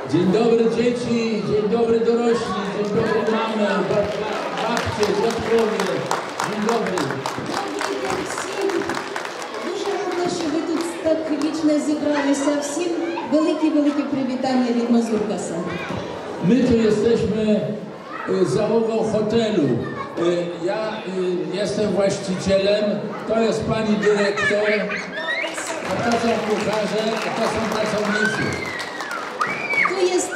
Dzień dobry dzieci, dzień dobry dorośli, dzień dobry mamy, babcie, dziadkowie. Dzień dobry. Добрий всім. Дуже гарно, що ви тут так вічно зібралися. Всім велике привітання від Мазуркаса. My tu jesteśmy załogą hotelu. Ja jestem właścicielem, to jest pani dyrektor, a to są kucharze, a to są pracownicy. Tu jest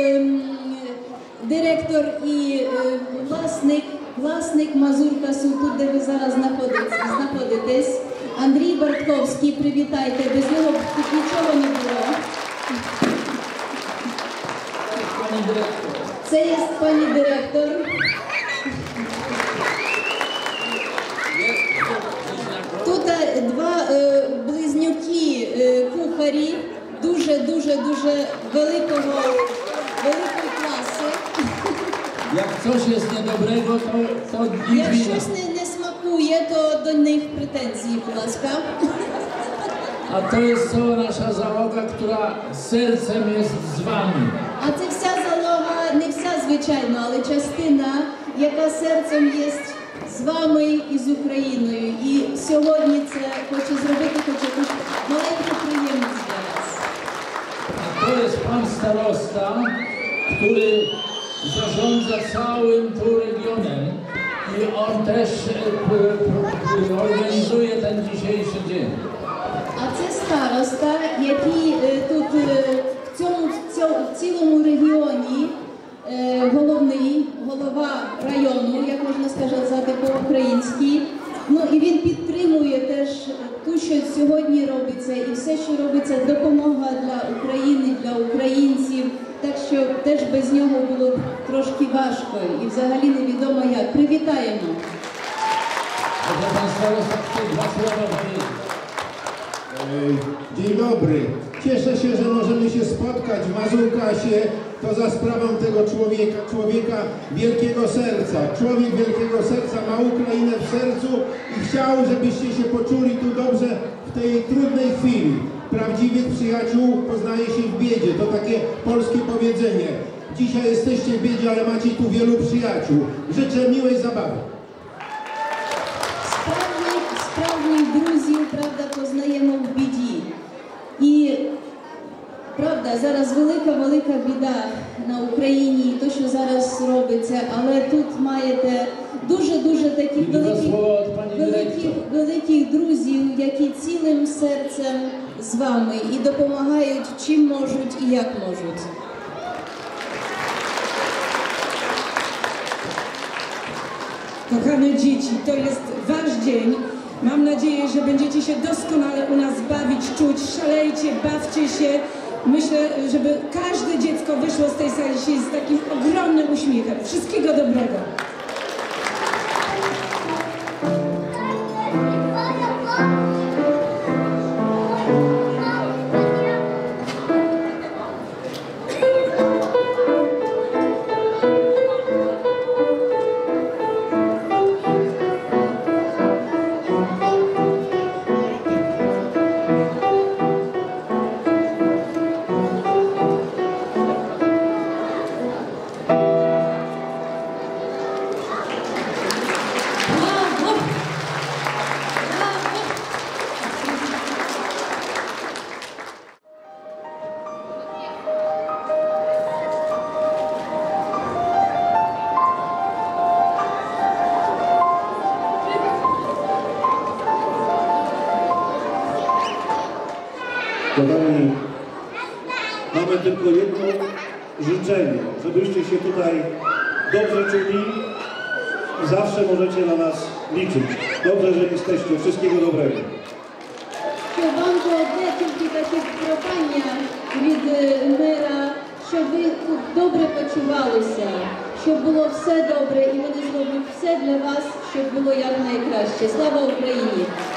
директор і власник Мазуркасу, тут, де ви зараз знаходитесь. Андрій Бартковський, привітайте, без нього тут нічого не було. Це є пані директор. Тут два близнюки кухарі, дуже великої класи. Jak coś jest niedobrego, to nie Jak щось не смакує, то до них претензії, будь ласка. A to jest cała nasza załoga, która sercem jest z wami. А це вся залога, не вся, звичайно, але частина, яка серцем є з вами і з Україною. І сьогодні це хоче зробити хоч якусь маленьку приємність для вас. A to jest pan starosta, który zarządza całym tu regionem i on też organizuje ten dzisiejszy dzień. А це староста, який тут в цілому регіоні голова району, як можна сказати по-українськи. Ну і він підтримує теж те, що сьогодні робиться, і все, що робиться, допомога для України, для українців. Так що теж без нього було трошки важко і взагалі невідомо як. Привітаємо! Może pan starosta chce dwa słowa powiedzieć. Dzień dobry. Cieszę się, że możemy się spotkać w Mazurkasie. To za sprawą tego człowieka wielkiego serca. Człowiek wielkiego serca ma Ukrainę w sercu i chciał, żebyście się poczuli tu dobrze w tej trudnej chwili. Prawdziwych przyjaciół poznaje się w biedzie. To takie polskie powiedzenie. Dzisiaj jesteście w biedzie, ale macie tu wielu przyjaciół. Życzę miłej zabawy. Справжніх друзів, правда, познаємо в біді. І, правда, зараз велика біда на Україні, те, що зараз робиться, але тут маєте дуже таких великих друзів, які цілим серцем з вами і допомагають чим можуть і як можуть. Kochane dzieci, to jest wasz dzień. Mam nadzieję, że będziecie się doskonale u nas bawić, czuć, szalejcie, bawcie się. Myślę, żeby każde dziecko wyszło z tej sali dzisiaj z takim ogromnym uśmiechem. Wszystkiego dobrego. Kochani, mamy tylko jedno życzenie, żebyście się tutaj dobrze czuli i zawsze możecie na nas liczyć. Dobrze, że jesteście. Wszystkiego dobrego. Що вам то одне тільки таке прохання від мера, щоб ви тут добре почувалися, щоб було все добре і вони зроблять все для вас, щоб було якнайкраще. Слава Україні!